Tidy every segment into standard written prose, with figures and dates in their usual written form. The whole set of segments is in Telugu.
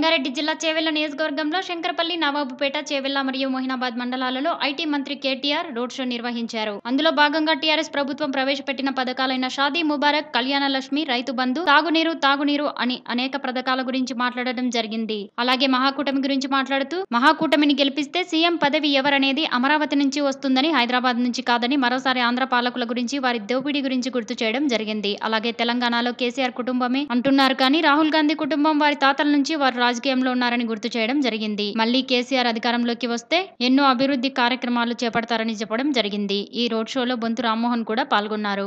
రంగారెడ్డి జిల్లా చేవెళ్ల నియోజకవర్గంలో శంకరపల్లి, నవాబుపేట, చేవెళ్ల మరియు మొహినాబాద్ మండలాలలో ఐటీ మంత్రి కేటీఆర్ రోడ్ షో నిర్వహించారు. అందులో భాగంగా టీఆర్ఎస్ ప్రభుత్వం ప్రవేశపెట్టిన పథకాలైన షాదీ ముబారక్, కళ్యాణ లక్ష్మి, రైతు బంధు, తాగునీరు అని అనేక పథకాల గురించి మాట్లాడడం జరిగింది. అలాగే మహాకూటమి గురించి మాట్లాడుతూ మహాకూటమిని గెలిపిస్తే సీఎం పదవి ఎవరనేది అమరావతి నుంచి వస్తుందని, హైదరాబాద్ నుంచి కాదని, మరోసారి ఆంధ్ర పాలకుల గురించి, వారి దోపిడీ గురించి గుర్తు చేయడం జరిగింది. అలాగే తెలంగాణలో కేసీఆర్ కుటుంబమే అంటున్నారు కానీ రాహుల్ గాంధీ కుటుంబం వారి తాతల నుంచి వారు రాజకీయంలో ఉన్నారని గుర్తు చేయడం జరిగింది. మళ్లీ కేసీఆర్ అధికారంలోకి వస్తే ఎన్నో అభివృద్ధి కార్యక్రమాలు చేపడతారని చెప్పడం జరిగింది. ఈ రోడ్ షోలో బొంతు రామ్మోహన్ కూడా పాల్గొన్నారు.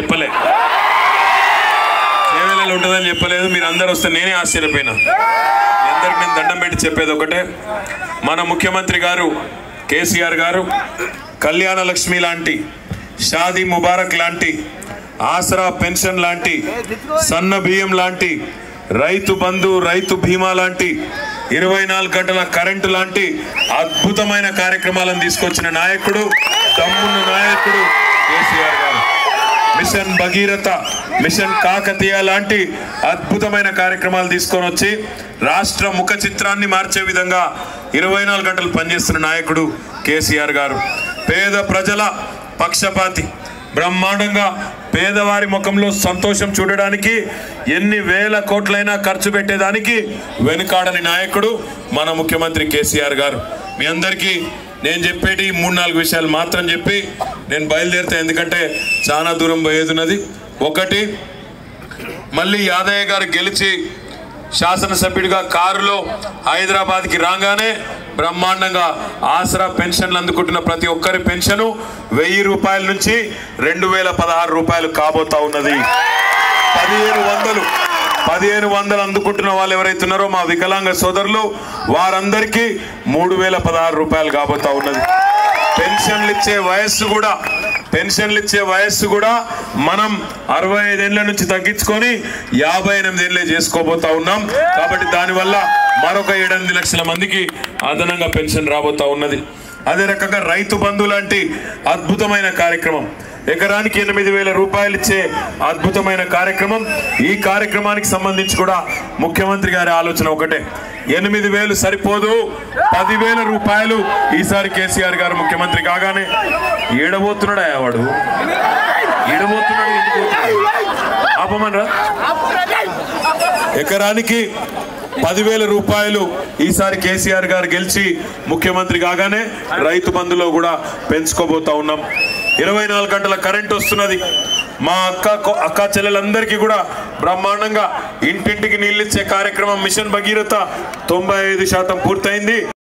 చెప్పలేదు, మీరు అందరూ వస్తే నేనే ఆశ్చర్యపోయినా. అందరికి నేను దండం పెట్టి చెప్పేది ఒకటే, మన ముఖ్యమంత్రి గారు కేసీఆర్ గారు కళ్యాణ లక్ష్మి లాంటి, షాదీ ముబారక్ లాంటి, ఆసరా పెన్షన్ లాంటి, సన్న బియ్యం లాంటి, రైతు బంధు, రైతు బీమా లాంటి, 24 గంటల కరెంటు లాంటి అద్భుతమైన కార్యక్రమాలను తీసుకొచ్చిన నాయకుడు, దమ్మున్న నాయకుడు కేసీఆర్ గారు. మిషన్ భగీరథ, మిషన్ కాకతీయ లాంటి అద్భుతమైన కార్యక్రమాలు తీసుకొని వచ్చి రాష్ట్ర ముఖ చిత్రాన్ని మార్చే విధంగా 24 గంటలు పనిచేస్తున్న నాయకుడు కేసీఆర్ గారు. పేద ప్రజల పక్షపాతి, బ్రహ్మాండంగా పేదవారి ముఖంలో సంతోషం చూడడానికి ఎన్ని వేల కోట్లైనా ఖర్చు పెట్టేదానికి వెనుకాడని నాయకుడు మన ముఖ్యమంత్రి కేసీఆర్ గారు. మీ అందరికీ నేను చెప్పేటి 3-4 విషయాలు మాత్రం చెప్పి నేను బయలుదేరుతా, ఎందుకంటే చాలా దూరం పోయేదున్నది. ఒకటి, మళ్ళీ యాదయ్య గారు గెలిచి శాసనసభ్యుడిగా కారులో హైదరాబాద్కి రాగానే బ్రహ్మాండంగా ఆసరా పెన్షన్లు అందుకుంటున్న ప్రతి ఒక్కరి పెన్షను 1000 రూపాయల నుంచి 2016 రూపాయలు కాబోతా ఉన్నది. 1500 అందుకుంటున్న వాళ్ళు ఎవరైతే ఉన్నారో మా వికలాంగ సోదరులు, వారందరికీ 3016 రూపాయలు కాబోతా ఉన్నది. పెన్షన్లు ఇచ్చే వయస్సు కూడా మనం 65 ఏళ్ల నుంచి తగ్గించుకొని 58 ఏళ్లే చేసుకోబోతా ఉన్నాం. కాబట్టి దానివల్ల మరొక 7-8 లక్షల మందికి అదనంగా పెన్షన్ రాబోతా ఉన్నది. అదే రకంగా రైతు బంధు లాంటి అద్భుతమైన కార్యక్రమం, ఎకరానికి 8000 రూపాయలు ఇచ్చే అద్భుతమైన కార్యక్రమం. ఈ కార్యక్రమానికి సంబంధించి కూడా ముఖ్యమంత్రి గారి ఆలోచన ఒకటే, 8000 సరిపోదు, 10,000 రూపాయలు ఈసారి కేసీఆర్ గారు ముఖ్యమంత్రి కాగానే. ఏడబోతున్నాడా వాడు, ఏడబోతున్నాడు, ఎందుకు ఆపమనరా? ఎకరానికి 10,000 రూపాయలు ఈసారి కేసీఆర్ గారు గెలిచి ముఖ్యమంత్రి కాగానే రైతు బంధులో కూడా పెంచుకోబోతా ఉన్నాం. 24 గంటల కరెంట్ వస్తున్నది. మా అక్క చెల్లెలందరికీ కూడా బ్రహ్మాండంగా ఇంటింటికి నీళ్ళిచ్చే కార్యక్రమం మిషన్ భగీరథ 95% పూర్తయింది.